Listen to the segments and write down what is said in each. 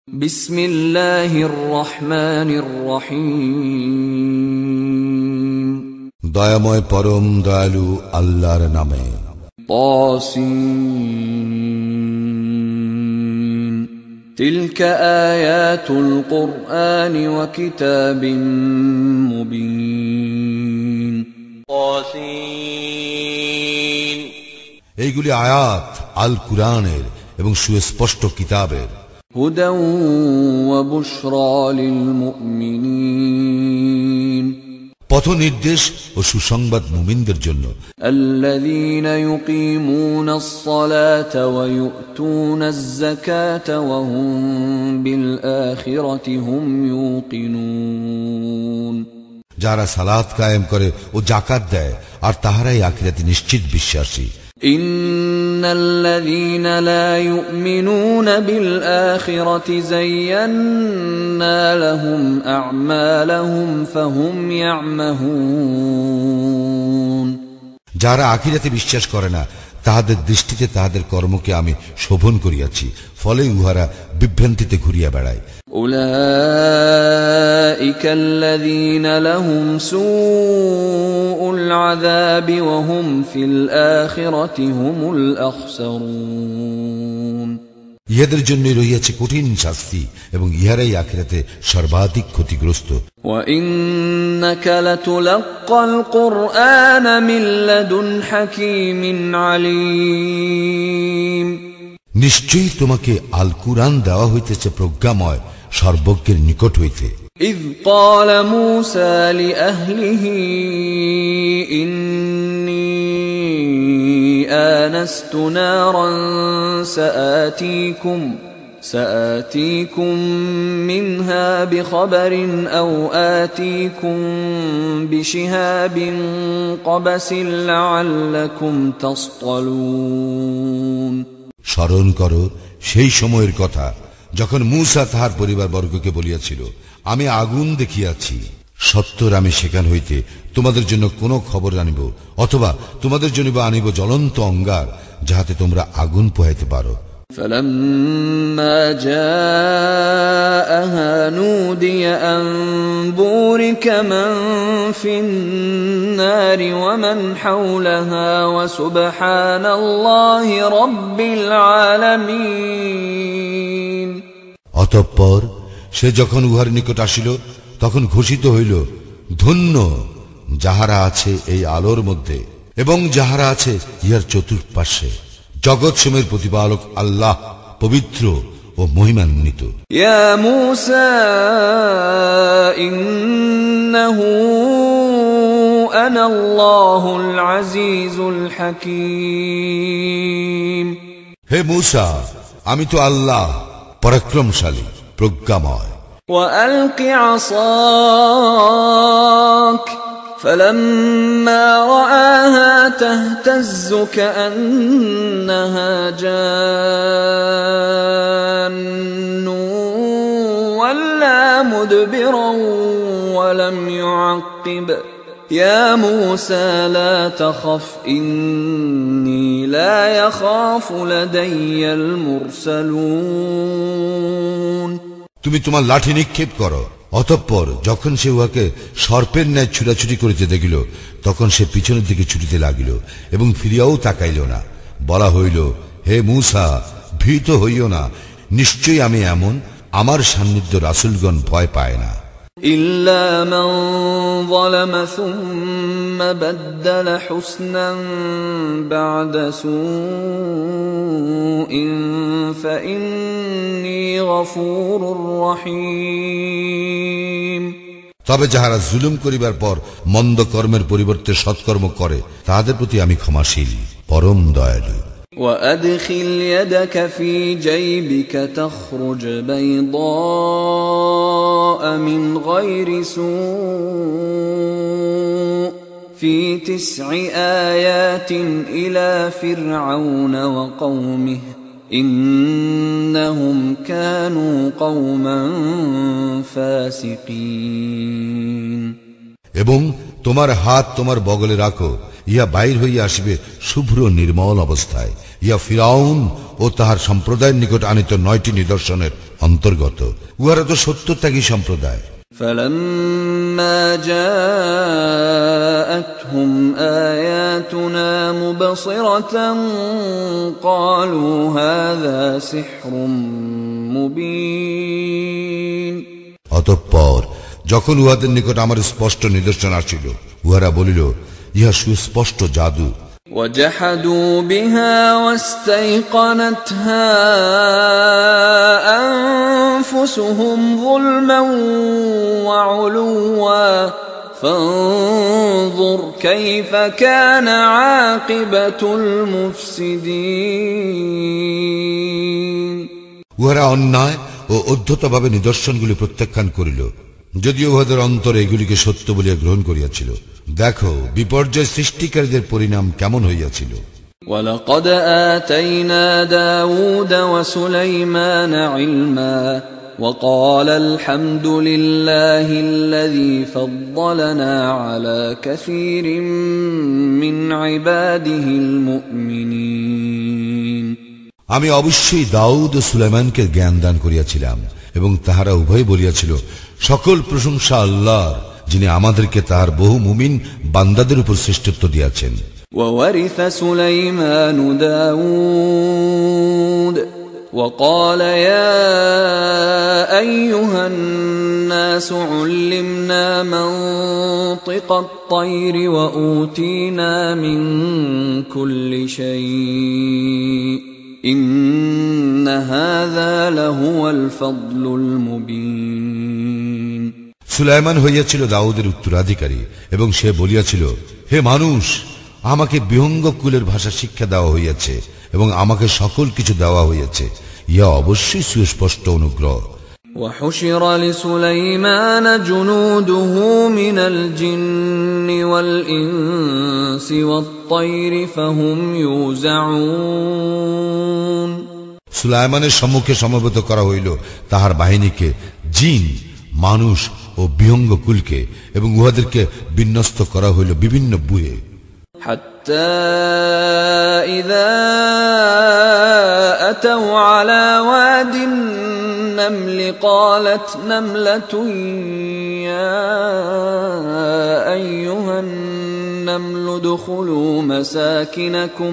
বিসমিল্লাহির রহমানির রহিম। দয়াময় পরম দয়ালু আল্লাহর নামে। তাসিন তিলকা আয়াতুল কুরআনি ওয়া কিতাবিম মুবিন। তাসিন এইগুলি আয়াত আল কুরআনের এবং সুস্পষ্ট কিতাবের। হুদা ওয়া বুশরা লিল মুমিনিন, পথ নির্দেশ ও সুসংবাদ মুমিনদের জন্য। আল্লাযীনা ইউকিমুনাস সালাতা ওয়া ইউতুনাজ যাকাতা ওয়া হুম বিল আখিরাতি হুম ইউকিনুন, যারা সালাত কায়েম করে ও যাকাত দেয় আর তাহারাই আখিরাতে নিশ্চিত বিশ্বাসী। ইন্নাল্লাযীনা লা ইউমিনুনা বিল আখিরাতি যায়্যান্না লাহুম আ'মালাহুম ফাহুম ইয়া'মাহুন, যারা আখিরাতে বিশ্বাস করে না তাহাদের দৃষ্টিতে তাহাদের কর্মকে আমি শোভন করিয়াছি, ফলে উহারা বিভ্রান্তিতে ঘুরিয়া বেড়ায়। উলাইকাল্লাযীনা লাহুম সুউল আযাবি ওয়া হুম ফিল আখিরাতি হুমুল আখসারুন, ইহাদের জন্যই রহিয়াছে কঠিন শাস্তি এবং ইহারাই আখিরাতে সর্বাধিক ক্ষতিগ্রস্ত। ওয়া ইন্নাকা লাতুলাক্কাল কুরআনা মিন লাদুন হাকীমিন আলীম, নিশ্চয়ই তোমাকে আল কুরআন দেওয়া হইতেছে প্রজ্ঞাময় সর্বজ্ঞের নিকট হইতে। ইয ক্বাল মূসা লিআহলিহি ইন্নী আনাস্তু নারান سآتيكم منها بخبر أو آتيكم بشهاب قبس لعلكم تصطلون। স্মরণ করো সেই সময়ের কথা যখন মূসা তাহার পরিবারবর্গকে বলিয়াছিল, আমি আগুন দেখিয়াছি, সত্তর আমি সেখান হইতে তোমাদের জন্য কোন খবর আনিব, অথবা তোমাদের জন্য আনিব জ্বলন্ত অঙ্গার, যাহাতে তোমরা আগুন পোহাইতে পারো। فلما جاءها نودي أن بورك من في النار ومن حولها وسبحان الله رب العالمين। অতঃপর সে যখন উহার নিকট আসিল তখন ঘোষিত হইল, ধন্য যাহারা আছে এই আলোর মধ্যে এবং যাহারা আছে ইহার চতুর্পার্শ্বে, জগৎসমূহের প্রতিপালক আল্লাহ পবিত্র ও মহিমান্বিত। ইয়া মূসা ইন্নাহু আনা আল্লাহুল আজিজুল হাকীম। হে মূসা, আমি তো আল্লাহ পরাক্রমশালী প্রজ্ঞাময়। ওয়া আলকি আসাক فلما رآها تهتز كأنها جان ولا مدبرا ولم يعقب يا موسى لا تخف إني لا يخاف لدي المرسلون। তুমি তোমার লাঠি নিক্ষেপ করো। অতঃপর যখন সে উহাকে সর্পের ন্যায় ছুটাছুটি করিতে দেখিল, তখন সে পিছনের দিকে ছুটিতে লাগিল এবং ফিরিয়াও তাকাইল না। বলা হইল, হে মূসা, ভীত হইও না, নিশ্চয়ই আমি এমন, আমার সান্নিধ্য রাসূলগণ ভয় পায় না। ইল্লা মান যালামা সুম্মা বাদদালা হুসনান বা'দা সুইন ফাইন্নী গফুরুর রহিম। তবে যাহারা জুলুম করিবার পর মন্দ কর্মের পরিবর্তে সৎকর্ম করে, তাহাদের প্রতি আমি ক্ষমাশীল, পরম দয়ালু। وأدخل يدك في جيبك تخرج بيضاء من غير سوء في 9 آيات إلى فرعون وقومه إنهم كانوا قوما فاسقين। এবং তোমার হাত তোমার বগলে রাখো, ইহা বাহির হইয়া আসিবে শুভ্র নির্মল অবস্থায় ইয়া ফিরাউন ও তাহার সম্প্রদায়ের নিকট আনিত 9টি নিদর্শনের অন্তর্গত। উহারা তো সত্যত্যাগী সম্প্রদায়। فَلَمَّا جَاءَتْهُمْ آيَاتُنَا مُبْصِرَةً قَالُوا هَذَا سِحْرٌ مُبِينٌ। অতঃপর যখন উহাদের নিকট আমার স্পষ্ট নিদর্শন আসিল, উহারা বলিল, ইহা সুস্পষ্ট জাদু। وَجَحَدُوا بِهَا وَاسْتَيْقَنَتْهَا أَنفُسُهُمْ ظُلْمًا وَعُلُوًّا فَانظُرْ كَيْفَ كَانَ عَاقِبَةُ الْمُفْسِدِينَ। উহারা অন্যায় ও অধ্যতভাবে নিদর্শনগুলি প্রত্যাখ্যান করিল, যদিও উহাদের অন্তরে এগুলিকে সত্য বলিয়া গ্রহণ করিয়াছিল। দেখো বিপর্যয় সৃষ্টিকারীদের পরিণাম কেমন হইয়াছিল। وَلَقَدْ آتَيْنَا دَاوُودَ وَسُلَيْمَانَ عِلْمًا وَقَالَ الْحَمْدُ لِلَّهِ الَّذِي فَضَّلَنَا عَلَى كَثِيرٍ مِّنْ عِبَادِهِ الْمُؤْمِنِينَ। আমি অবশ্যই দাউদ ও সুলাইমানকে জ্ঞান দান করিয়াছিলাম, এবং তাহারা উভয় বলিয়াছিল, সকল প্রশংসা আল্লাহর, যিনি আমাদেরকে তাহার বহু মুমিন বান্দাদের উপর শ্রেষ্ঠত্ব দিয়াছেন। وَوَرِثَ سُلَيْمَانُ دَاوُودَ وَقَالَ يَا أَيُّهَا النَّاسُ عُلِّمْنَا مَنطِقَ الطَّيْرِ وَأُوتِينَا مِنْ كُلِّ شَيْءٍ إِنَّ هَذَا لَهُوَ الْفَضْلُ الْمُبِينُ। সুলাইমান হইয়াছিল দাউদের উত্তরাধিকারী, এবং সে বলিয়াছিল, হে মানুষ, আমাকে বিহঙ্গ কুলের ভাষা শিক্ষা দেওয়া হইয়াছে, এবং আমাকে সকল কিছু দেওয়া হইয়াছে। ইহা অবশ্যই সুস্পষ্ট অনুগ্রহ। وحشر لسليمان جنوده من الجن والإنس والطير فهم يوزعون। সুলাইমানের সম্মুখে সমবেত করা হইল তাহার বাহিনীকে, জিন, মানুষ ও বিহঙ্গ কুলকে, এবং উহাদেরকে বিন্যস্ত করা হইল বিভিন্ন বুহে। حتى إذا أتوا على واد النمل قالت نملة يا أيها النمل ادخلوا مساكنكم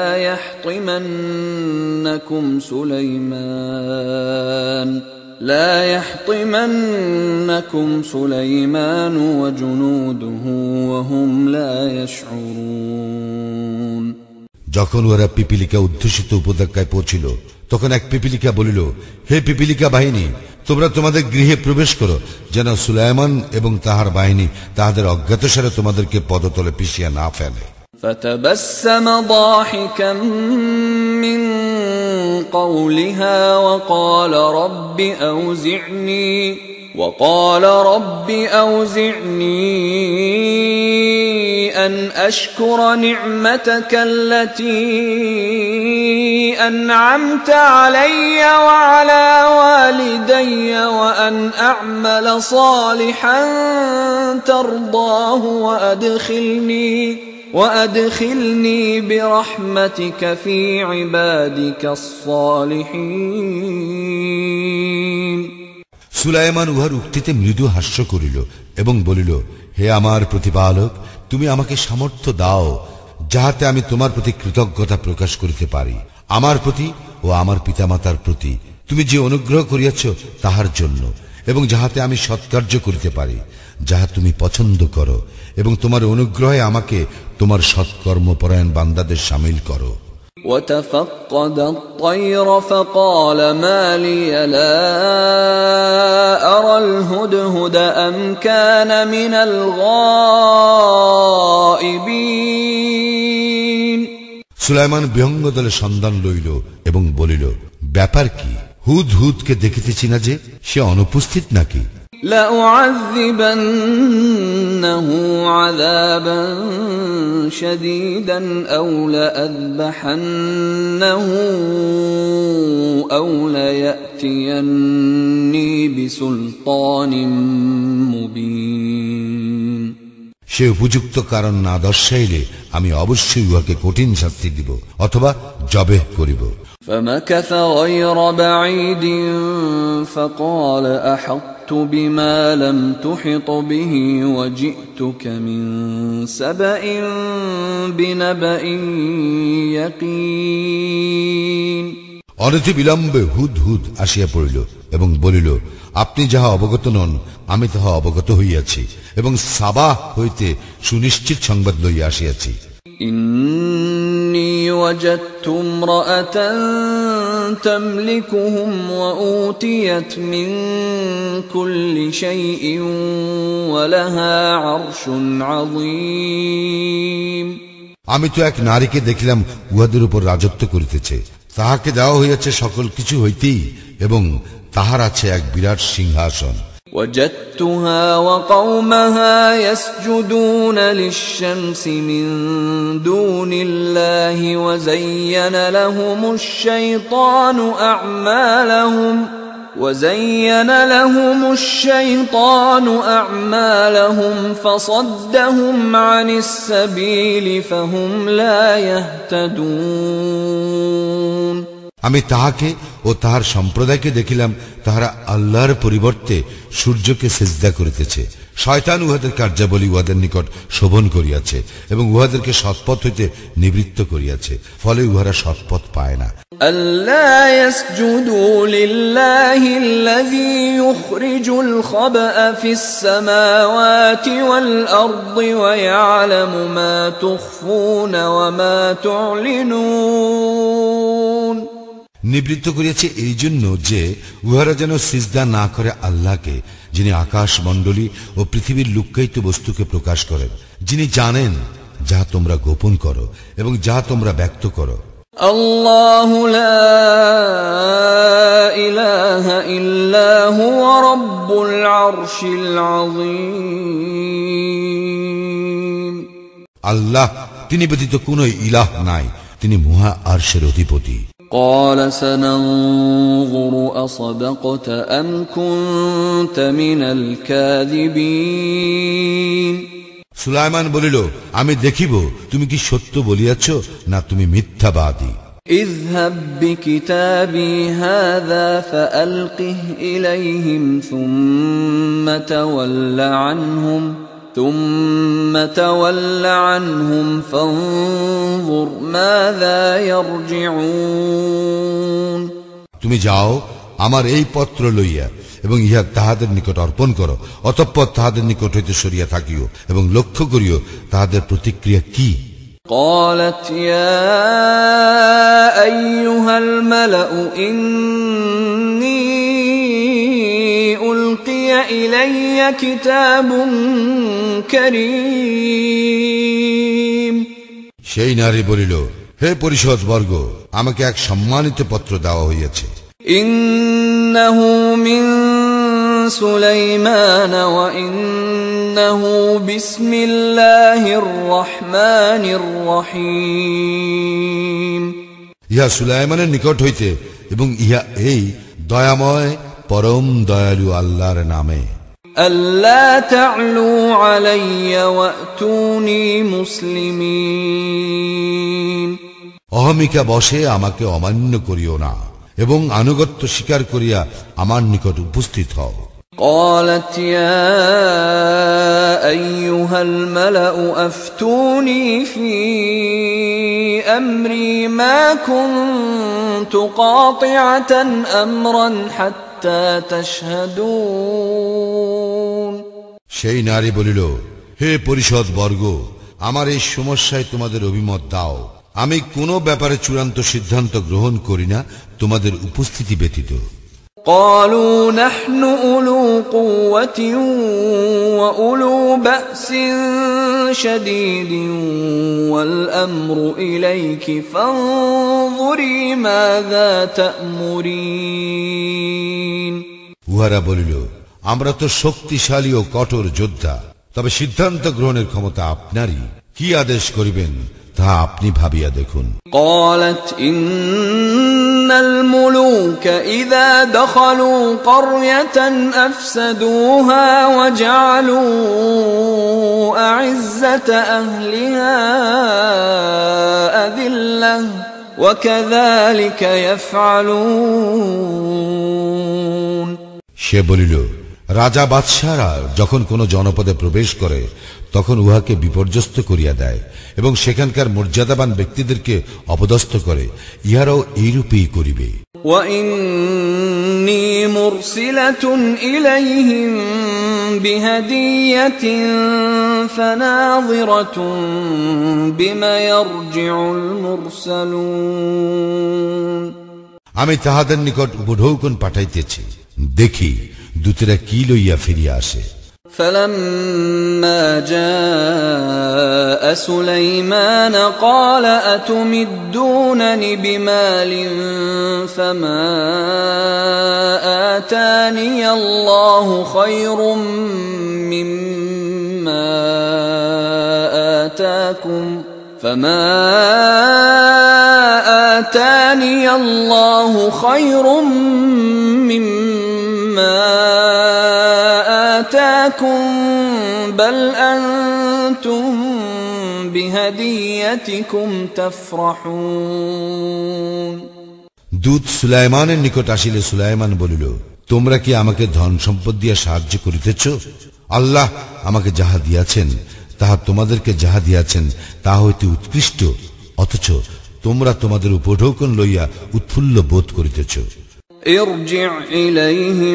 لا يحطمنكم سليمان وجنوده وهم لا يشعرون। যখন ওরা পিপিলিকা উদ্ধুষিত উপত্যকায় পৌঁছিল, তখন এক পিপিলিকা বলিল, হে পিপিলিকা বাহিনী, তোমরা তোমাদের গৃহে প্রবেশ করো, যেন সুলাইমান এবং তাহার বাহিনী তাহাদের অজ্ঞাতসারে তোমাদেরকে পদতলে পিষিয়া না ফেলে। فتبسم ضاحكا من قولها وقال رب أوزعني أن أشكر نعمتك التي أنعمت علي وعلى والدي وأن أعمل صالحا ترضاه وأدخلني برحمتك في عبادك الصالحين। সুলাইমান উহার উক্তিতে মৃদু হাস্য করিল এবং বলিল, হে আমার প্রতিপালক, তুমি আমাকে সামর্থ্য দাও, যাহাতে আমি তোমার প্রতি কৃতজ্ঞতা প্রকাশ করিতে পারি, আমার প্রতি ও আমার পিতামাতার প্রতি তুমি যে অনুগ্রহ করিয়াছ তাহার জন্য, এবং যাহাতে আমি সৎকার্য করিতে পারি, যাহা তুমি পছন্দ করো, এবং তোমার অনুগ্রহে আমাকে তোমার সৎকর্মপরায়ণ বান্দাদের শামিল করো। وتفقد الطير فقال ما لي لا أرى الهدهد أم كان من الغائبين। সুলাইমান বিহঙ্গ দলের সন্ধান লইল এবং বলিল, ব্যাপার কি? হুদহুদকে দেখিতেছি না যে, সে অনুপস্থিত নাকি? لأعذبنه عذابا شديدا أو لأذبحنه أو ليأتيني بسلطان مبين। সে উপযুক্ত কারণ না দর্শাইলে আমি অবশ্যই উহাকে কঠিন শাস্তি দিব অথবা জবেহ করিব। فمكث غير بعيد فقال أحطت بما لم تحط به وجئتك من سبأ بنبأ يقين। অনতি বিলম্বে হুদহুদ আসিয়া পড়িল এবং বলিল, আপনি যাহা অবগত নন আমি তাহা অবগত হইয়াছি এবং সাবা হইতে সুনিশ্চিত সংবাদ লইয়া আসিয়াছি। إني وجدت امرأة تملكهم وأوتيت من كل شيء ولها عرش عظيم। আমি তো এক নারীকে দেখিলাম উহাদের উপর রাজত্ব করিতেছে, তাহাকে দেওয়া হইয়াছে সকল কিছু হইতেই এবং তাহার আছে এক বিরাট সিংহাসন। وجدتها وقومها يسجدون للشمس من دون الله وزين لهم الشيطان أعمالهم فصدهم عن السبيل فهم لا يهتدون। আমি তাহাকে ও তাহার সম্প্রদায়কে দেখিলাম তাহারা আল্লাহর পরিবর্তে সূর্যকে সিজদা করিতেছে। শয়তান উহাদের কার্যাবলী উহাদের নিকট শোভন করিয়াছে এবং উহাদেরকে সৎপথ হইতে নিবৃত্ত করিয়াছে, ফলে উহারা সৎপথ পায় না। ألا يسجدوا لله الذي يخرج الخبأ في السماوات والأرض ويعلم ما تخفون وما تعلنون। নিবৃত্ত করিয়াছে এই জন্য যে উহারা যেন সিজদা না করে আল্লাহকে, যিনি আকাশ মণ্ডলী ও পৃথিবীর লুক্কায়িত বস্তুকে প্রকাশ করেন, যিনি জানেন যাহা তোমরা গোপন করো এবং যাহা তোমরা ব্যক্ত করো। আল্লাহু লা ইলাহা ইল্লা হুয়া রাব্বুল আরশিল আযীম। আল্লাহ, তিনি ব্যতীত কোনো ইলাহ নাই, তিনি মহা আরশের অধিপতি। قال سننظر أصدقت أم كنت من الكاذبين। সুলাইমান বলিল, আমি দেখিব তুমি কি সত্য বলিয়াছ না তুমি মিথ্যাবাদী। اذهب بكتابي هذا فألقه إليهم ثم تول عنهم فانظر ماذا يرجعون। তুমি যাও, আমার এই পত্র লইয়া এবং ইহা তাহাদের নিকট অর্পণ করো, অতঃপর তাহাদের নিকট হইতে সরিয়া থাকিও এবং লক্ষ্য করিও তাহাদের প্রতিক্রিয়া কি। قالت يا أيها الملأ إني ألقي إلي كتاب كريم। সেই নারী বলিল, হে পরিষদ বর্গ, আমাকে এক সম্মানিত পত্র দেওয়া হইয়াছে। إنه من سليمان وإنه بسم الله الرحمن الرحيم। ইহা সুলাইমানের নিকট হইতে এবং ইহা এই দয়াময় পরম দয়ালু আল্লাহর নামে। ألا تعلوا علي وأتوني مسلمين। অহমিকা বশে আমাকে অমান্য করিও না এবং আনুগত্য স্বীকার করিয়া আমার নিকট উপস্থিত হও। قالت يا أيها الملأ أفتوني في أمري ما كنت قاطعة أمرا حتى تشهدون। সেই নারী বলিল, হে পরিষদ বর্গ, আমার এই সমস্যায় তোমাদের অভিমত দাও। আমি কোনো ব্যাপারে চূড়ান্ত সিদ্ধান্ত গ্রহণ করি না তোমাদের উপস্থিতি ব্যতীত। قالوا نحن أولو قوة وأولو بأس شديد والأمر إليك فانظري ماذا تأمرين। উহারা বলিল, আমরা তো শক্তিশালী ও কঠোর যোদ্ধা, তবে সিদ্ধান্ত গ্রহণের ক্ষমতা আপনারই। কি আদেশ করিবেন তা আপনি ভাবিয়া দেখুন। قالت إن الملوك إذا دخلوا قرية أفسدوها وجعلوا أعزة أهلها أذلة وكذلك يفعلون। সে বলিল, রাজা বাদশাহরা যখন কোন জনপদে প্রবেশ করে তখন উহাকে বিপর্যস্ত করিয়া দেয় এবং সেখানকার মর্যাদাবান ব্যক্তিদেরকে অপদস্থ করে, ইহারাও এইরূপেই করিবে। وإني مرسلة إليهم بهدية فناظرة بما يرجع المرسلون। আমি তাহাদের নিকট উপঢৌকন পাঠাইতেছি, দেখি দূতেরা কি লইয়া ফিরিয়া আসে। فلما جاء سليمان قال أتمدونني بمال فما آتاني الله خير مما آتاكم فما آتاني الله خير مما آتاكم بل أنتم بهديتكم تفرحون। দূত সুলাইমানের নিকট আসিলে সুলাইমান বলিল, তোমরা কি আমাকে ধন সম্পদ দিয়া সাহায্য করিতেছ? আল্লাহ আমাকে যাহা দিয়াছেন তাহা তোমাদেরকে যাহা দিয়াছেন তাহা হইতে উৎকৃষ্ট, অথচ তোমরা তোমাদের উপঢৌকন লইয়া উৎফুল্ল বোধ করিতেছ। ارجع إليهم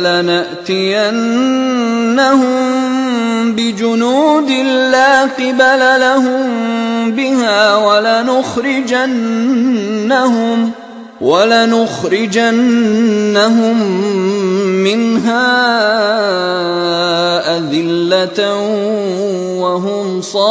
فلنأتينهم بجنود لا قبل لهم بها ولنخرجنهم منها أذلة وهم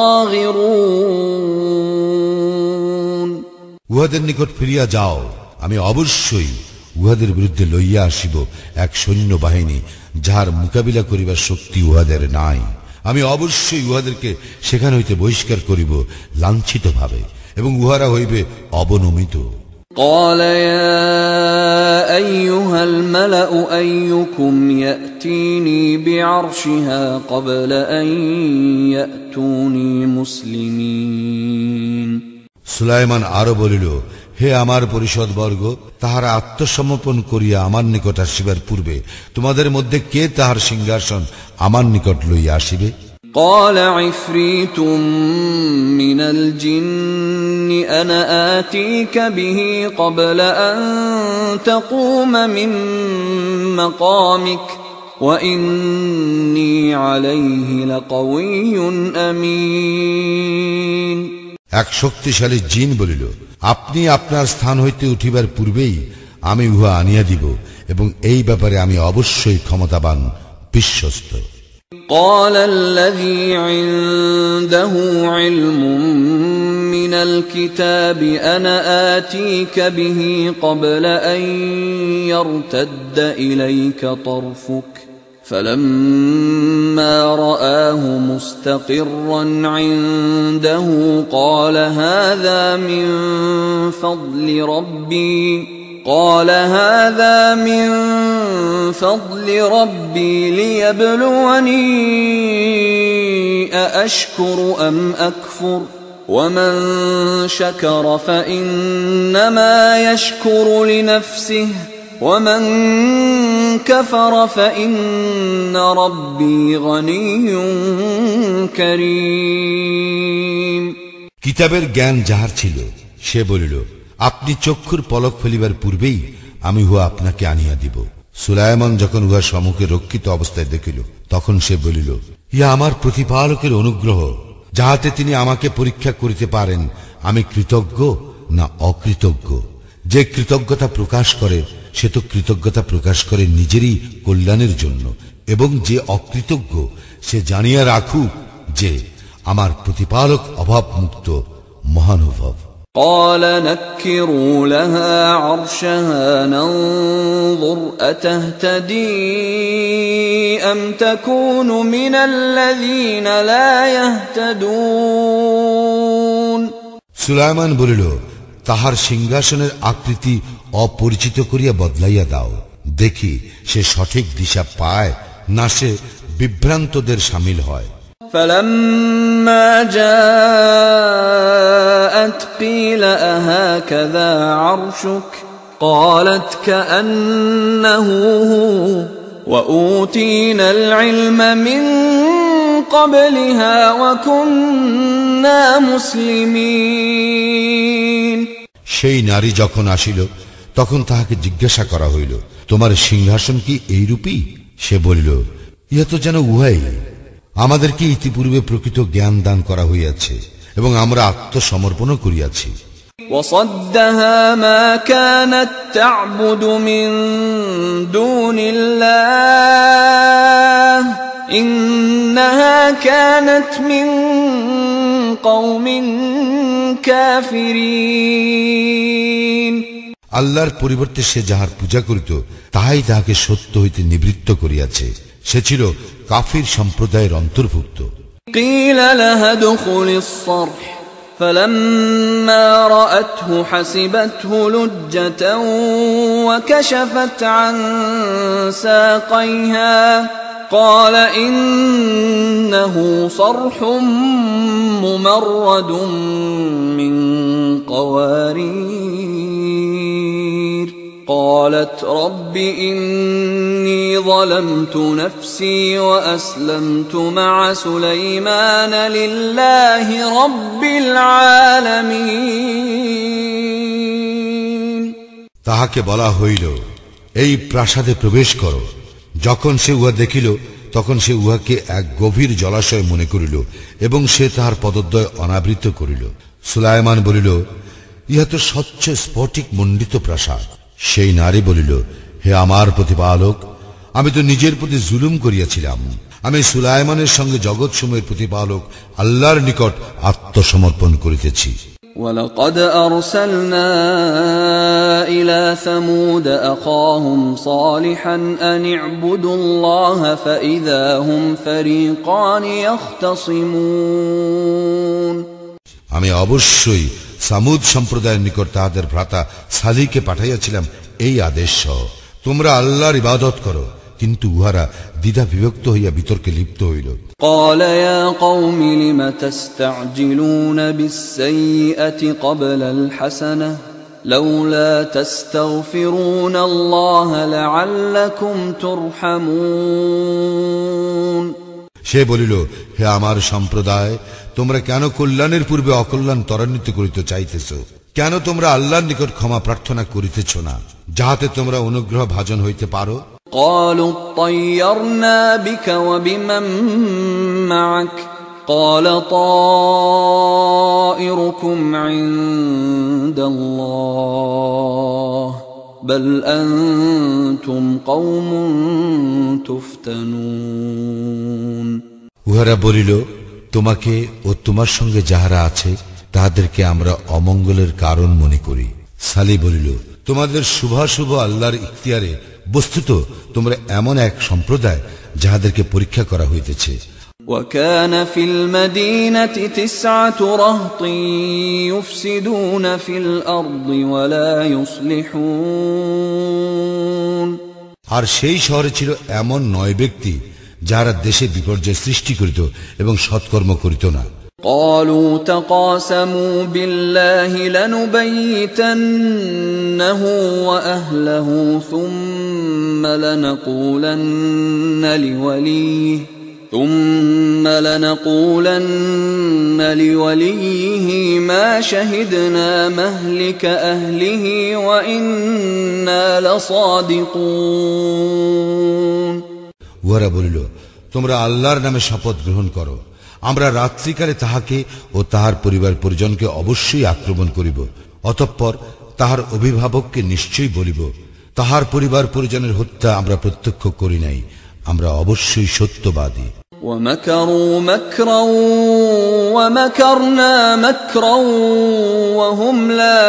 صاغرون। উহাদের নিকট ফিরিয়া যাও, আমি অবশ্যই উহাদের বিরুদ্ধে লইয়া আসিব এক সৈন্য বাহিনী যাহার মোকাবিলা করিবার শক্তি উহাদের নাই। আমি অবশ্যই উহাদেরকে সেখান হইতে বহিষ্কার করিব লাঞ্ছিত ভাবে, এবং উহারা হইবে অবনমিত। قال يا أيها الملأ أيكم يأتيني بعرشها قبل أن يأتوني مسلمين। সুলাইমান আরো বলিল, হে আমার পরিষদ বর্গ, তাহারা আত্মসমর্পণ করিয়া আমার নিকট আসিবার পূর্বে তোমাদের মধ্যে কে তাহার সিংহাসন আমার নিকট লইয়া আসিবে? قال عفريت من الجن أنا آتيك به قبل أن تقوم من مقامك وإني عليه لقوي أمين। এক শক্তিশালী জিন বলিল, আপনি আপনার স্থান হইতে উঠিবার পূর্বেই আমি উহা আনিয়া দিব, এবং এই ব্যাপারে আমি অবশ্যই ক্ষমতাবান, বিশ্বস্ত। قال الذي عنده علم من الكتاب أنا آتيك به قبل أن يرتد إليك طرفك فلما رآه مستقرا عنده قال هذا من فضل ربي ليبلوني أأشكر أم أكفر ومن شكر فإنما يشكر لنفسه ومن كفر فإن ربي غني كريم। কিতাবের জ্ঞান যাহার ছিল সে বলিল, আপনি চক্ষুর পলক ফেলিবার পূর্বেই আমি উহা আপনাকে আনিয়া দিব। সুলাইমান যখন উহা সম্মুখে রক্ষিত অবস্থায় দেখিল তখন সে বলিল, ইহা আমার প্রতিপালকের অনুগ্রহ, যাহাতে তিনি আমাকে পরীক্ষা করিতে পারেন আমি কৃতজ্ঞ না অকৃতজ্ঞ। যে কৃতজ্ঞতা প্রকাশ করে সে তো কৃতজ্ঞতা প্রকাশ করে নিজেরই কল্যাণের জন্য, এবং যে অকৃতজ্ঞ সে জানিয়া রাখুক যে আমার প্রতিপালক অভাবমুক্ত, মহানুভব। قال نكروا لها عرشها ننظر أتهتدي أم تكون من الذين لا يهتدون। সুলাইমান বলিল, তাহার সিংহাসনের আকৃতি অপরিচিত করিয়া বদলাইয়া দাও, দেখি সে সঠিক দিশা পায় না সে বিভ্রান্তদের শামিল হয়। فلما جاءت قيل أهكذا عرشك قالت كأنه هو وأوتينا العلم من قبلها وكنا مسلمين। সেই নারী যখন আসিল তখন তাহাকে জিজ্ঞাসা করা হইল, তোমার সিংহাসন কি এইরূপী? সে বলিল, ইহা তো যেন উহাই, আমাদেরকে ইতিপূর্বে প্রকৃত জ্ঞান দান করা হইয়াছে এবং আমরা আত্মসমর্পণও করিয়াছি। وصدها ما كانت تعبد من دون الله إنها كانت من قوم كافرين। আল্লাহর পরিবর্তে সে যাহার পূজা করিত তাহাই তাহাকে সত্য হইতে নিবৃত্ত করিয়াছে, সে ছিল কাফির সম্প্রদায়ের অন্তর্ভুক্ত। قيل لها ادخل الصرح فلما رأته حسبته لجة وكشفت عن ساقيها قال إنه صرح ممرد من قوارير قالت رب إني ظلمت نفسي وأسلمت مع سليمان لله رب العالمين। তাহাকে বলা হইল, এই প্রাসাদে প্রবেশ করো। যখন সে উহা দেখিল তখন সে উহাকে এক গভীর জলাশয় মনে করিল এবং সে তাহার পদদ্বয় অনাবৃত করিল। সুলাইমান বলিল, ইহা তো স্বচ্ছ স্ফটিক মণ্ডিত প্রাসাদ। সেই নারী বলিল, হে আমার প্রতিপালক, আমি তো নিজের প্রতি জুলুম করিয়াছিলাম। আমি সুলাইমানের সঙ্গে জগৎসমূহের প্রতিপালক আল্লাহর নিকট আত্মসমর্পণ করিতেছি। ولقد أرسلنا إلى ثمود أخاهم صالحا أن اعبدوا الله فإذا هم فريقان يختصمون। আমি অবশ্যই সামুদ সম্প্রদায়ের নিকট তাহাদের ভ্রাতা সালিহকে পাঠাইয়াছিলাম এই আদেশ সহ, তোমরা আল্লাহর ইবাদত করো, কিন্তু উহারা দ্বিধা বিভক্ত হইয়া বিতর্কে লিপ্ত হইল। قال يا قوم لم تستعجلون بالسيئة قبل الحسنة لولا تستغفرون الله لعلكم ترحمون। সে বলিল, হে আমার সম্প্রদায়, তোমরা কেন কল্যাণের পূর্বে অকল্যাণ ত্বরান্বিত করিতে চাইতেছ? কেন তোমরা আল্লাহর নিকট ক্ষমা প্রার্থনা করিতেছ না, যাহাতে তোমরা অনুগ্রহ ভাজন হইতে পারো? قالوا طيرنا بك وبمن معك قال طائركم عند الله بل أنتم قوم تفتنون। উহারা বলিল, তোমাকে ও তোমার সঙ্গে যাহারা আছে তাহাদেরকে আমরা অমঙ্গলের কারণ মনে করি। সালি বলিল, তোমাদের শুভাশুভ আল্লাহর ইখতিয়ারে, বস্তুত তোমরা এমন এক সম্প্রদায় যাহাদেরকে পরীক্ষা করা হইতেছে। وكان في المدينة 9 رهط يفسدون في الأرض ولا يصلحون। আর সেই শহরে ছিল এমন 9 ব্যক্তি যাহারা দেশে বিপর্যয় সৃষ্টি করিত এবং সৎকর্ম করিত না। قالوا تقاسموا بالله لنبيتنه وأهله ثم لنقولن لوليه ما شهدنا مهلك أهله وإنا لصادقون। উহারা বলিল, তোমরা আল্লাহর নামে শপথ গ্রহণ করো, আমরা রাত্রিকালে তাহাকে ও তাহার পরিবার পরিজনকে অবশ্যই আক্রমণ করিব, অতঃপর তাহার অভিভাবককে নিশ্চয়ই বলিব, তাহার পরিবার পরিজনের হত্যা আমরা প্রত্যক্ষ করি নাই, আমরা অবশ্যই সত্যবাদী। ومكروا مكرا ومكرنا مكرا وهم لا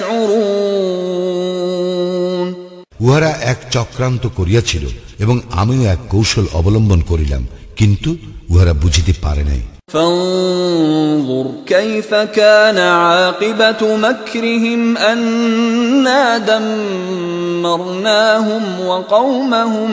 يشعرون। উহারা এক চক্রান্ত করিয়াছিল এবং আমিও এক কৌশল অবলম্বন করিলাম, কিন্তু উহারা বুঝিতে পারে নাই। فانظر كيف كان عاقبة مكرهم أنا دمرناهم وقومهم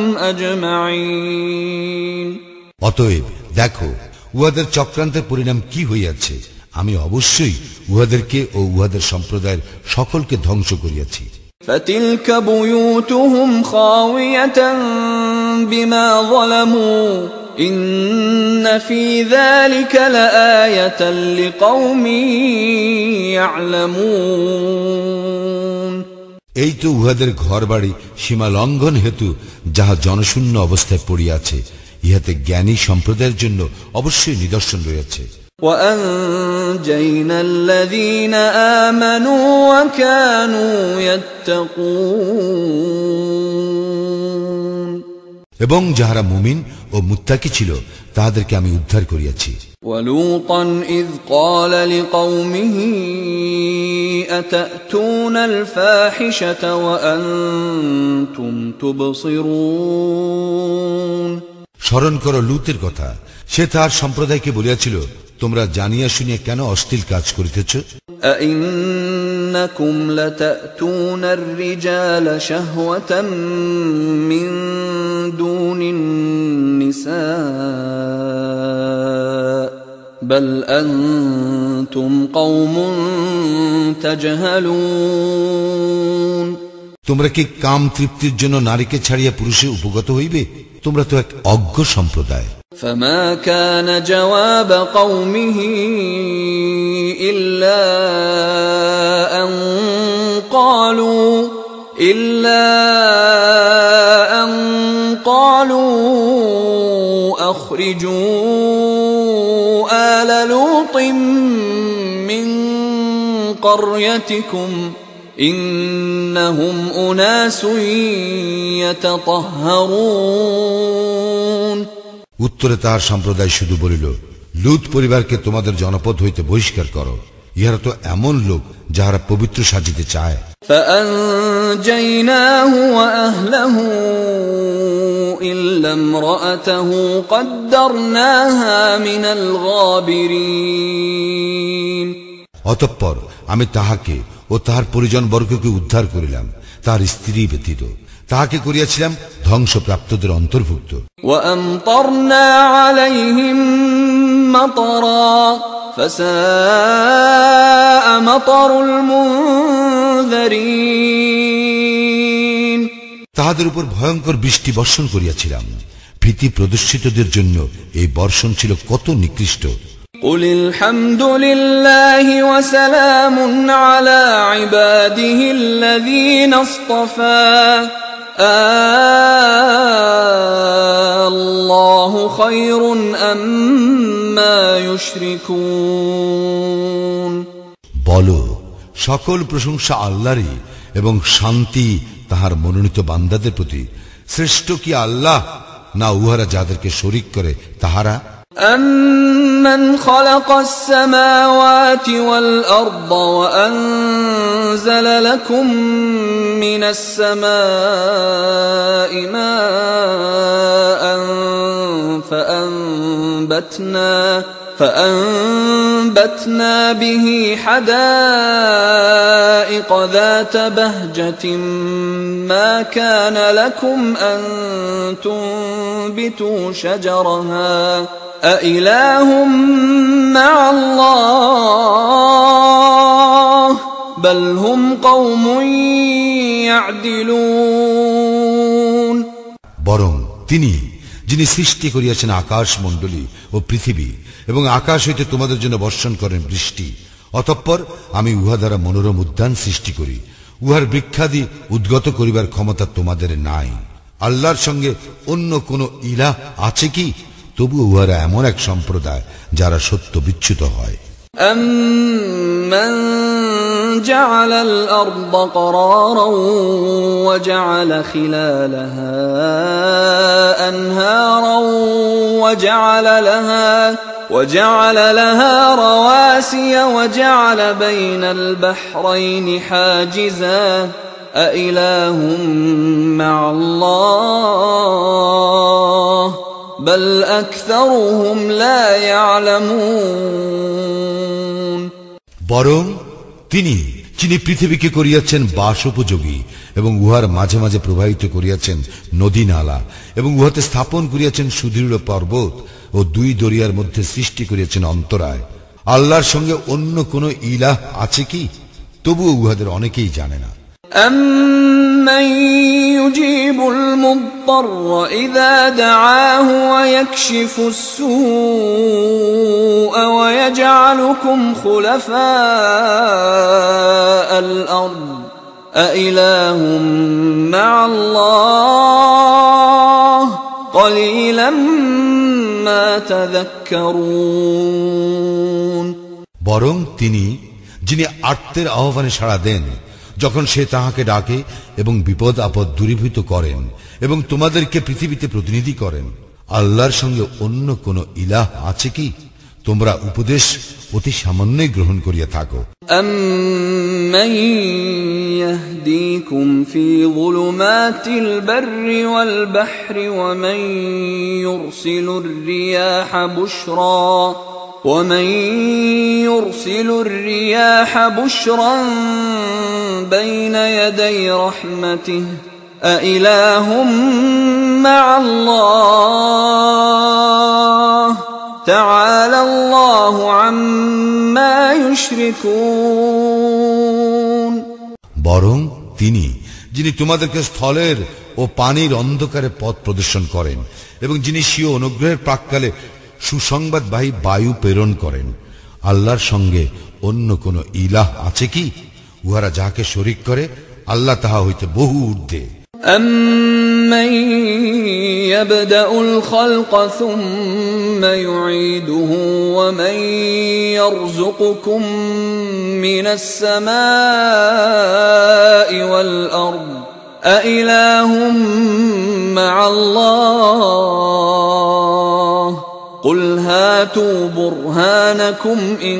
أجمعين অতএব দেখো উহাদের চক্রান্তের পরিণাম কি হইয়াছে। আমি অবশ্যই উহাদেরকে ও উহাদের সম্প্রদায়ের সকলকে ধ্বংস করিয়াছি। فتلك بيوتهم خاوية بما ظلموا إن في ذلك لآية لقوم يعلمون এই তো উহাদের ঘরবাড়ি সীমা লঙ্ঘন হেতু যাহা জনশূন্য অবস্থায় পড়িয়াছে, ইহাতে জ্ঞানী সম্প্রদায়ের জন্য অবশ্যই নিদর্শন রয়েছে। وأنجينا الذين آمنوا وكانوا يتقون এবং যাহারা মুমিন ও মুত্তাকি ছিল তাহাদেরকে আমি উদ্ধার করিয়াছি। ولوطا إذ قال لقومه أتأتون الفاحشة وأنتم تبصرون স্মরণ করো লূতের কথা, সে তার সম্প্রদায়কে বলিয়াছিল, তোমরা জানিয়া শুনিয়া কেন অশ্লীল কাজ করিতেছ? أئنكم لتأتون الرجال شهوة من دون النساء بل أنتم قوم تجهلون তোমরা কি কাম তৃপ্তির জন্য নারীকে ছাড়িয়া পুরুষে উপগত হইবে? তোমরা তো এক অজ্ঞ সম্প্রদায়। فما كان جواب قومه إلا أن قالوا أخرجوا آل لوط من قريتكم إنهم أناس يتطهرون উত্তরে তাহার সম্প্রদায় শুধু বলিল, লূত পরিবারকে তোমাদের জনপদ হইতে বহিষ্কার করো, ইহারা তো এমন লোক যাহারা পবিত্র সাজিতে চায়। فأنجيناه وأهله إلا امرأته قدرناها من الغابرين অতঃপর আমি তাহাকে ও তাহার পরিজন বর্গকে উদ্ধার করিলাম, তাহার স্ত্রী ব্যতীত তাহাকে করিয়াছিলাম ধ্বংসপ্রাপ্তদের অন্তর্ভুক্ত। وأمطرنا عليهم مطرا فساء مطر المنذرين তাহাদের উপর ভয়ঙ্কর বৃষ্টি বর্ষণ করিয়াছিলাম, ভীতি প্রদর্শিতদের জন্য এই বর্ষণ ছিল কত নিকৃষ্ট। قل الحمد لله وسلام على عباده الذين اصطفى الله خير أما يشركون বলো, সকল প্রশংসা আল্লাহরই এবং শান্তি তাহার মনোনীত বান্দাদের প্রতি। শ্রেষ্ঠ কি আল্লাহ, না উহারা যাদেরকে শরীক করে তাহারা? أَمَّنْ خَلَقَ السَّمَاوَاتِ وَالْأَرْضَ وَأَنزَلَ لَكُم مِّنَ السَّمَاءِ مَاءً فَأَنبَتْنَا بِهِ حَدَائِقَ ذَاتَ بَهْجَةٍ مَا كَانَ لَكُمْ أَن تُنبِتُوا شَجَرَهَا أَإِلَٰهٌ مَّعَ اللَّهِ بَلْ هُمْ قَوْمٌ يَعْدِلُونَ বরং তিনি যিনি সৃষ্টি করিয়াছেন আকাশ মণ্ডলী ও পৃথিবী, এবং আকাশ হইতে তোমাদের জন্য বর্ষণ করেন বৃষ্টি। অতঃপর আমি উহা দ্বারা মনোরম উদ্যান সৃষ্টি করি। উহার বৃক্ষাদি উদ্গত করিবার ক্ষমতা তোমাদের নাই। আল্লাহর সঙ্গে অন্য কোন ইলাহ আছে কি? তবু উহারা এমন এক সম্প্রদায় যারা সত্য বিচ্যুত হয়। أَمَّنْ جَعَلَ الْأَرْضَ قَرَارًا وَجَعَلَ خِلَالَهَا أَنْهَارًا وَجَعَلَ لَهَا رَوَاسِيَ وَجَعَلَ بَيْنَ الْبَحْرَيْنِ حَاجِزًا أَإِلَٰهٌ مَّعَ اللَّهِ بل أكثرهم لا يعلمون বরং তিনি যিনি পৃথিবীকে করিয়াছেন বাস উপযোগী এবং উহার মাঝে মাঝে প্রবাহিত করিয়াছেন নদী নালা এবং উহাতে স্থাপন করিয়াছেন সুদৃঢ় পর্বত ও দুই দরিয়ার মধ্যে সৃষ্টি করিয়াছেন অন্তরায়, আল্লাহর সঙ্গে অন্য কোন ইলাহ আছে কি? তবুও উহাদের অনেকেই জানে না। أَمَّن يُجِيبُ الْمُضْطَرَّ إِذَا دَعَاهُ وَيَكْشِفُ السُّوءَ وَيَجْعَلُكُمْ خُلَفَاءَ الْأَرْضِ أَإِلَٰهٌ مَّعَ اللَّهِ قَلِيلًا مَّا تَذَكَّرُونَ বরং তিনি যিনি আর্তের আহ্বানে সাড়া দেন যখন সে তাহাকে ডাকে এবং বিপদ আপদ দূরীভূত করেন এবং তোমাদেরকে পৃথিবীতে প্রতিনিধি করেন, আল্লাহর সঙ্গে অন্য কোন ইলাহ আছে কি? তোমরা উপদেশ অতি সামান্যই গ্রহণ করিয়া থাকো। أَمَّن يَهْدِيكُمْ فِي ظُلُمَاتِ الْبَرِّ وَالْبَحْرِ وَمَن يُرْسِلُ الرِّيَاحَ بُشْرًا بَيْنَ يَدَيْ رَحْمَتِهِ أَإِلَٰهٌ مَّعَ اللَّهِ تَعَالَى اللَّهُ عَمَّا يُشْرِكُونَ বরং তিনি যিনি তোমাদেরকে স্থলের ও পানির অন্ধকারে পথ প্রদর্শন করেন এবং যিনি স্বীয় অনুগ্রহের প্রাক্কালে সুসংবাদবাহী বায়ু প্রেরণ করেন, আল্লাহর সঙ্গে অন্য কোন ইলাহ আছে কি? উহারা যাহাকে শরীক করে আল্লাহ তাহা হইতে বহু ঊর্ধ্বে। أَمَّن يَبْدَأُ الْخَلْقَ ثُمَّ يُعِيدُهُ وَمَن يَرْزُقُكُم مِّنَ السَّمَاءِ وَالْأَرْضِ أَإِلَٰهٌ مَّعَ اللَّهِ قُلْ هَاتُوا بُرْهَانَكُمْ إِن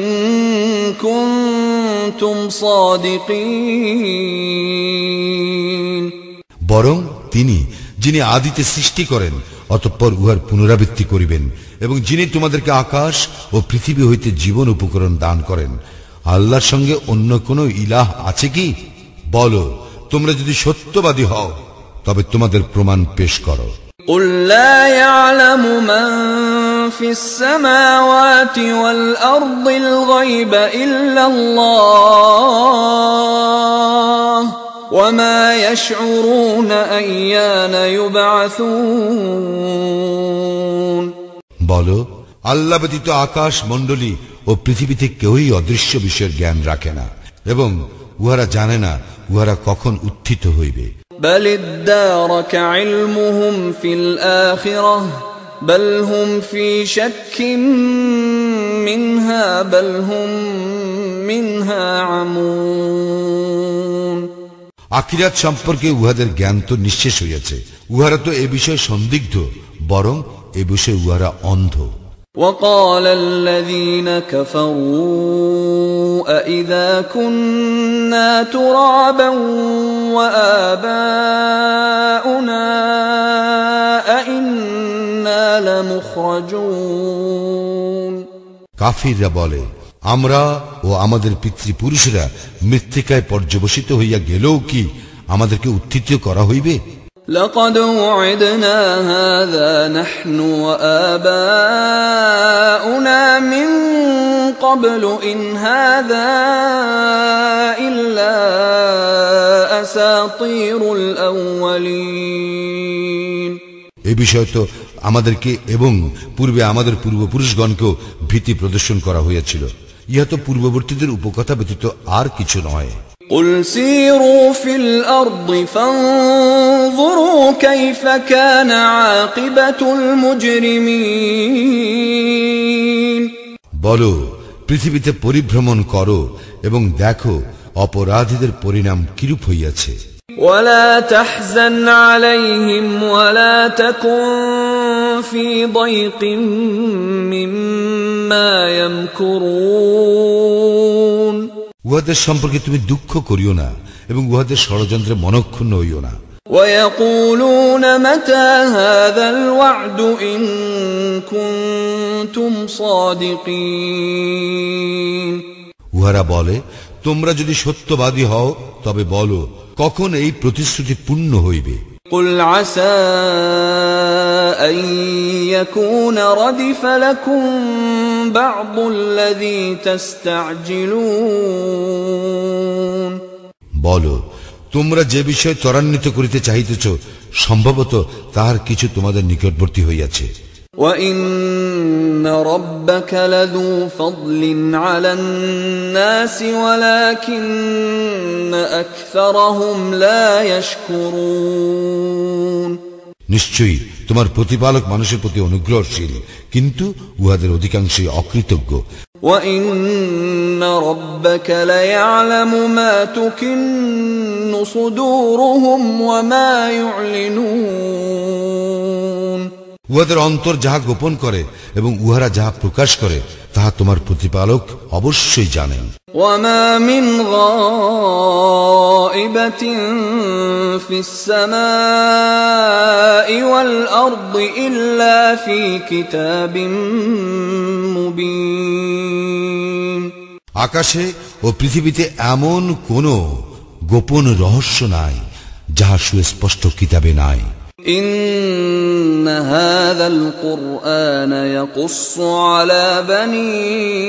كُنتُمْ صَادِقِينَ বরং তিনি যিনি আদিতে সৃষ্টি করেন অতঃপর উহার পুনরাবৃত্তি করিবেন এবং যিনি তোমাদেরকে আকাশ ও পৃথিবী হইতে জীবন উপকরণ দান করেন, আল্লাহর সঙ্গে অন্য কোন ইলাহ আছে কি? বলো, তোমরা যদি সত্যবাদী হও তবে তোমাদের প্রমাণ পেশ করো। قُل لَّا يَعْلَمُ مَن فِي السَّمَاوَاتِ وَالْأَرْضِ الْغَيْبَ إِلَّا اللَّهُ وَمَا يَشْعُرُونَ أَيَّانَ يُبْعَثُونَ বলো, আল্লাহ ব্যতীত আকাশ মণ্ডলী ও পৃথিবীতে কেউই অদৃশ্য বিষয়ের জ্ঞান রাখে না এবং উহারা জানে না উহারা কখন উত্থিত হইবে। بَلِ ادَّارَكَ عِلْمُهُمْ فِي الْآخِرَةِ بَلْ هُمْ فِي شَكٍّ مِّنْهَا بَلْ هُمْ مِنْهَا عَمُونَ আখিরাত সম্পর্কে উহাদের জ্ঞান তো নিঃশেষ হইয়াছে, উহারা তো এ বিষয়ে সন্দিগ্ধ, বরং এ বিষয়ে উহারা অন্ধ। وَقَالَ الَّذِينَ كَفَرُوا أَإِذَا كُنَّا تُرَابًا وَآبَاؤُنَا أَإِنَّا لَمُخْرَجُونَ কাফিররা বলে, আমরা ও আমাদের পিতৃপুরুষরা মৃত্তিকায় পর্যবসিত হইয়া গেলেও কি আমাদেরকে উত্থিত করা হইবে? لَقَدْ وُعِدْنَا هَذَا نَحْنُ وَآبَاؤُنَا مِن قَبْلُ إِنْ هَذَا إِلَّا أَسَاطِيرُ الْأَوَّلِينَ এই বিষয় তো আমাদেরকে এবং পূর্বে আমাদের পূর্বপুরুষগণকেও ভীতি প্রদর্শন করা হইয়াছিল, ইহা তো পূর্ববর্তীদের উপকথা ব্যতীত আর কিছু নয়। قُلْ سِيرُوا فِي الْأَرْضِ فَانظُرُوا كَيْفَ كَانَ عَاقِبَةُ الْمُجْرِمِينَ বলো, পৃথিবীতে পরিভ্রমণ করো এবং দেখো অপরাধীদের পরিণাম কিরূপ হইয়াছে। وَلَا تَحْزَنْ عَلَيْهِمْ وَلَا تَكُنْ فِي ضَيْقٍ مِّمَّا يَمْكُرُونَ উহাদের সম্পর্কে তুমি দুঃখ করিও না এবং উহাদের ষড়যন্ত্রে মনক্ষুণ্ণ হইও না। وَيَقُولُونَ مَتَى هَذَا الْوَعْدُ بَعْدُ إِن كُنتُمْ صَادِقِينَ উহারা বলে, তোমরা যদি সত্যবাদী হও তবে বলো, কখন এই প্রতিশ্রুতি পূর্ণ হইবে? قُلْ عَسَىٰ أَن يَكُونَ رَدِفَ لَكُم بَعْضُ الَّذِي تَسْتَعْجِلُونَ বলো, তোমরা যে বিষয় ত্বরান্বিত করিতে চাহিতেছ, সম্ভবত তাহার কিছু তোমাদের নিকটবর্তী হইয়াছে। وَإِنَّ رَبَّكَ لَذُو فَضْلٍ عَلَى النَّاسِ وَلَكِنَّ أَكْثَرَهُمْ لَا يَشْكُرُونَ নিশ্চয়ই তোমার প্রতিপালক মানুষের প্রতি অনুগ্রহশীল, কিন্তু উহাদের অধিকাংশই অকৃতজ্ঞ। وَإِنَّ رَبَّكَ لَيَعْلَمُ مَا تُكِنُّ صُدُورُهُمْ وَمَا يُعْلِنُونَ উহাদের অন্তর যাহা গোপন করে এবং উহারা যাহা প্রকাশ করে তাহা তোমার প্রতিপালক অবশ্যই জানেন। وَمَا مِنْ غَائِبَةٍ فِي السَّمَاءِ وَالْأَرْضِ إِلَّا فِي كِتَابٍ مُبِينٍ আকাশে ও পৃথিবীতে এমন কোন গোপন রহস্য নাই যাহা সুস্পষ্ট কিতাবে নাই। إِنَّ هَذَا الْقُرْآنَ يَقُصُّ عَلَى بَنِي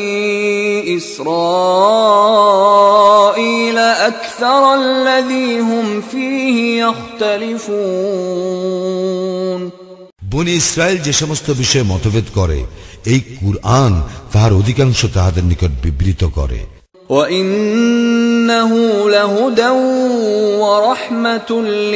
إِسْرَائِيلَ أَكْثَرَ الَّذِي هُمْ فِيهِ يَخْتَلِفُونَ বনি ইসরায়েল যে সমস্ত বিষয়ে মতভেদ করে, এই কুরআন তাহার অধিকাংশ তাহাদের নিকট বিবৃত করে। وَإِنَّهُ لَهُدًى وَرَحْمَةٌ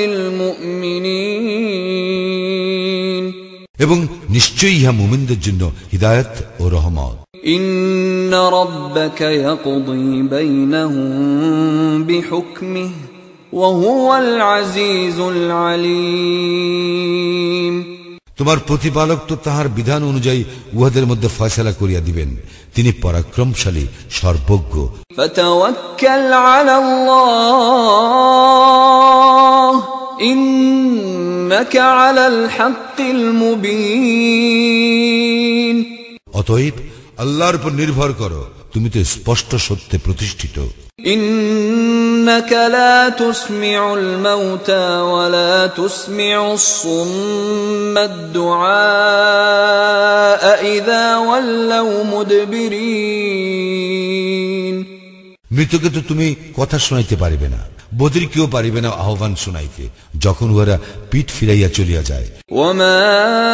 لِّلْمُؤْمِنِينَ এবং নিশ্চয়ই ইহা মুমিনদের জন্য হিদায়াত ও রহমত। إِنَّ رَبَّكَ يَقْضِي بَيْنَهُم بِحُكْمِهِ وَهُوَ الْعَزِيزُ الْعَلِيمُ তোমার প্রতিপালক তো তাহার বিধান অনুযায়ী উহাদের মধ্যে ফয়সালা করিয়া দিবেন, তিনি পরাক্রমশালী, সর্বজ্ঞ। فَتَوَكَّلْ عَلَى اللَّهِ إِنَّكَ عَلَى الْحَقِّ الْمُبِينِ অতএব আল্লাহর উপর নির্ভর করো, তুমি তো স্পষ্ট সত্যে প্রতিষ্ঠিত। إِنَّكَ لَا تُسْمِعُ الْمَوْتَى وَلَا تُسْمِعُ الصُّمَّ الدُّعَاءَ إِذَا وَلَّوْا مُدْبِرِينَ মৃতকে তো তুমি কথা শোনাইতে পারিবে না, বধিরকেও পারিবে না আহ্বান শোনাইতে, যখন উহারা পিঠ ফিরাইয়া চলিয়া যায়। وَمَا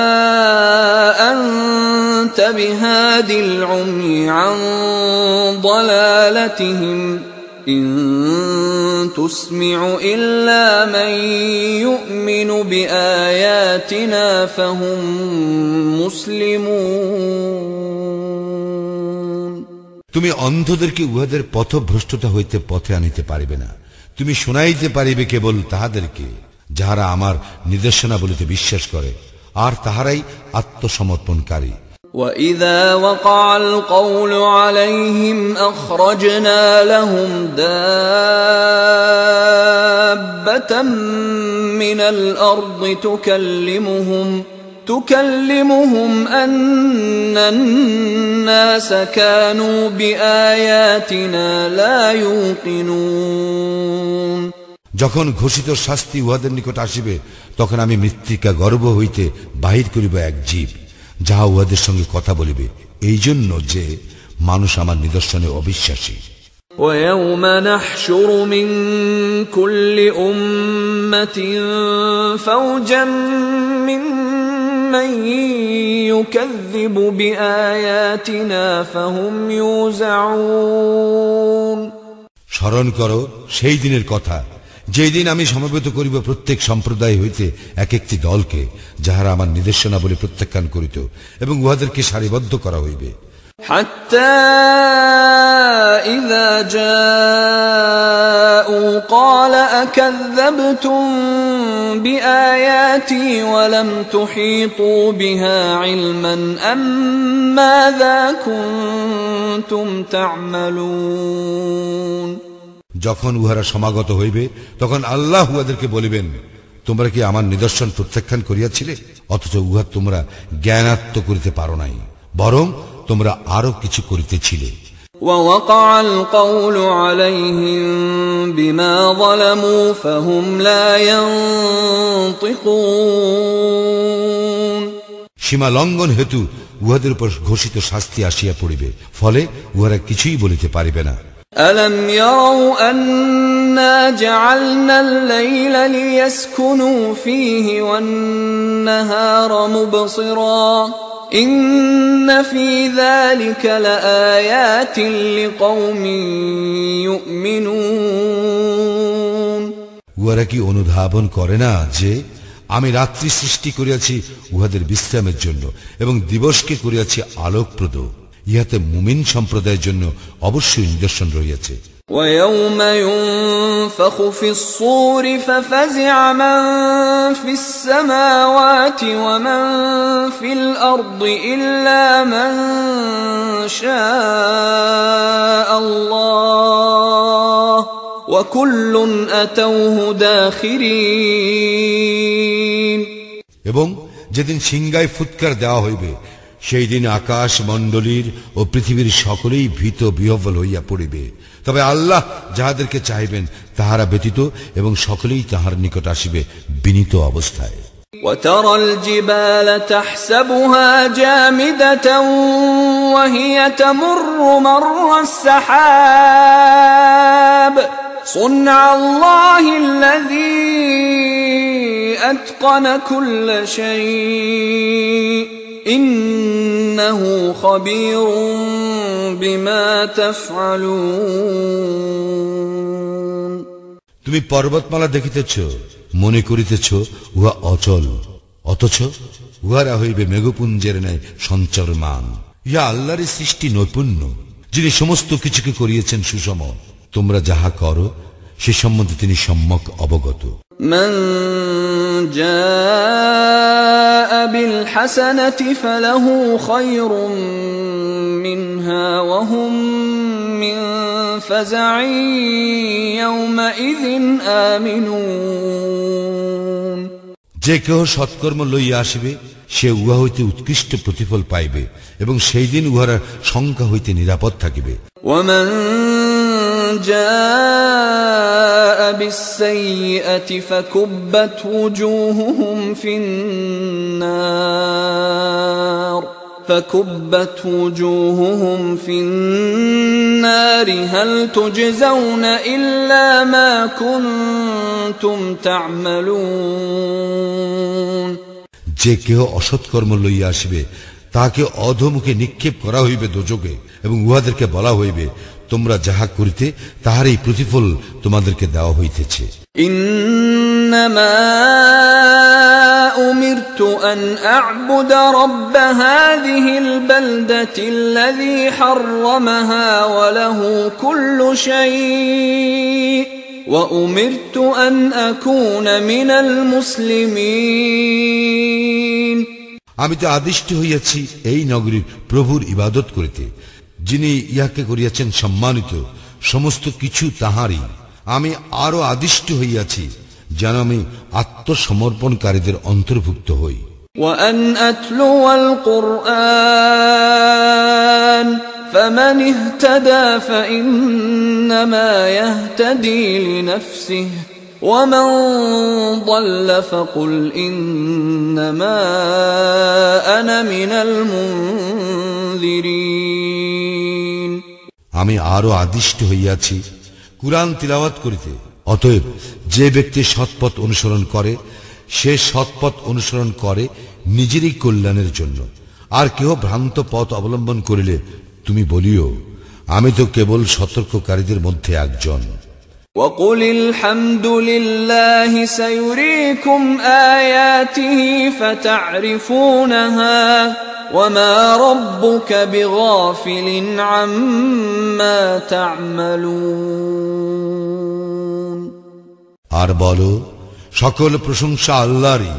أَنْتَ بِهَادِ الْعُمْيِ عَنْ ضَلَالَتِهِمْ إِن تُسْمِعُ إِلَّا مَن يُؤْمِنُ بِآيَاتِنَا فَهُمْ مُسْلِمُونَ তুমি অন্ধদেরকে উহাদের পথভ্রষ্টতা হইতে পথে আনিতে পারিবে না, তুমি শোনাইতে পারিবে কেবল তাহাদেরকে যাহারা আমার নির্দেশনা বলিতে বিশ্বাস করে, আর তাহারাই আত্মসমর্পণকারী। وَإِذَا وَقَعَ الْقَوْلُ عَلَيْهِمْ أَخْرَجْنَا لَهُمْ دَابَّةً مِّنَ الْأَرْضِ تُكَلِّمُهُمْ أَنَّ النَّاسَ كَانُوا بِآيَاتِنَا لَا يُوقِنُونَ যখন ঘোষিত শাস্তি উহাদের নিকট আসিবে, তখন আমি মৃত্তিকা গর্ভ হইতে বাহির করিব এক জীব, যাহা উহাদের সঙ্গে কথা বলিবে, এই জন্য যে মানুষ আমার নিদর্শনে অবিশ্বাসী। وَيَوْمَ نَحْشُرُ مِنْ كُلِّ أُمَّةٍ فَوْجًا مِّمَّنْ يُكَذِّبُ بِآيَاتِنَا فَهُمْ يُوزَعُونَ স্মরণ করো সেই দিনের কথা, যেই দিন আমি সমবেত করিব প্রত্যেক সম্প্রদায় হইতে এক একটি দলকে, যাহারা আমার নির্দেশনা বলে প্রত্যাখ্যান করিত, এবং উহাদেরকে সারিবদ্ধ করা হইবে। حتى إذا جاءوا قال أكذبتم بآياتي ولم تحيطوا بها علما أم ماذا كنتم تعملون যখন উহারা সমাগত হইবে, তখন আল্লাহ উহাদেরকে বলিবেন, তোমরা কি আমার নিদর্শন প্রত্যাখ্যান করিয়াছিলে, অথচ উহা তোমরা জ্ঞানাত্ম করিতে পারো নাই, বরং তোমরা আরো কিছু করিতেছিলে। ووقع القول عليهم بما ظلموا فهم لا ينطقون। সীমা লঙ্ঘন হেতু উহাদের উপর ঘোষিত শাস্তি আসিয়া পড়িবে, ফলে উহারা কিছুই বলিতে পারিবে না। ألم يروا أنا جعلنا الليل ليسكنوا فيه والنهار مبصرا إن في ذلك لآيات لقوم يؤمنون। উহারা কি অনুধাবন করে না যে আমি রাত্রি সৃষ্টি করিয়াছি উহাদের বিশ্রামের জন্য এবং দিবসকে করিয়াছি আলোকপ্রদ, ইহাতে মুমিন সম্প্রদায়ের জন্য অবশ্যই নিদর্শন রহিয়াছে। ويوم ينفخ في الصور ففزع من في السماوات ومن في الأرض إلا من شاء الله وكل أتوه داخرين। এবং যেদিন সিংহায় ফুৎকার দেওয়া হইবে, সেই দিন আকাশ মণ্ডলীর ও পৃথিবীর সকলেই ভীত বিহ্বল হইয়া পড়িবে, তবে আল্লাহ যাহাদেরকে চাইবেন তাহারা ব্যতীত, এবং সকলেই তাহার নিকট আসিবে বিনীত অবস্থায়। وترى الجبال تحسبها جامدة وهي تمر مر السحاب صنع الله الذي أتقن كل شيء إنه خبير بما تفعلون। তুমি পর্বতমালা দেখিতেছ, মনে করিতেছ উহা অচল, অথচ উহারা হইবে মেঘপুঞ্জের ন্যায় সঞ্চরমান। ইহা আল্লাহর সৃষ্টি নৈপুণ্য, যিনি সমস্ত কিছুকে করিয়েছেন সুষম। তোমরা যাহা করো সে সম্বন্ধে তিনি সম্যক অবগত। من جاء بالحسنة فله خير منها وهم من فزع يومئذ آمنون। যে কেহ সৎকর্ম লইয়া আসিবে সে উহা হইতে উৎকৃষ্ট প্রতিফল পাইবে, এবং সেই দিন উহারা সংখ্যা হইতে নিরাপদ থাকিবে। ومن جاء بالسيئة فكبت وجوههم في النار هل تجزون إلا ما كنتم تعملون। যে কেহ অসৎকর্ম লইয়া আসিবে তাহাকে অধোমুখে নিক্ষেপ করা হইবে দোজকে, এবং উহাদেরকে বলা হইবে তোমরা যাহা করিতে তাহারই প্রতিফল তোমাদেরকে দেওয়া হইতেছে। ইন্নামা উমিরতু আন আ'বুদা রাব্ব হাযিহিল বালদাতিল্লাযী হাররামাহা ওয়া লাহু কুল্লু শাই ওয়া উমিরতু আন আকুনা মিনাল মুসলিমিন। আমি তো আদিষ্ট হইয়াছি এই নগরীর প্রভুর ইবাদত করিতে, যিনি ইহাকে করিয়াছেন সম্মানিত, সমস্ত কিছু তাহারই। আমি আরো আদিষ্ট হইয়াছি যেন আমি আত্মসমর্পণকারীদের অন্তর্ভুক্ত হই। وأن أتلو القرآن فمن اهتدى فإنما يهتدي لنفسه ومن ضل فقل إنما أنا من المنذرين। আমি আরো আদিষ্ট হইয়াছি কুরআন তিলাওয়াত করিতে, অতএব যে ব্যক্তি সৎপথ অনুসরণ করে সে সৎপথ অনুসরণ করে নিজেরই কল্যাণের জন্য, আর কেহ ভ্রান্ত পথ অবলম্বন করিলে তুমি বলিও আমি তো কেবল সতর্ককারীদের মধ্যে একজন। وقل الحمد لله سيريكم آياته فتعرفونها وما ربك بغافل عما تعملون। আর বলো সকল প্রশংসা আল্লাহরই,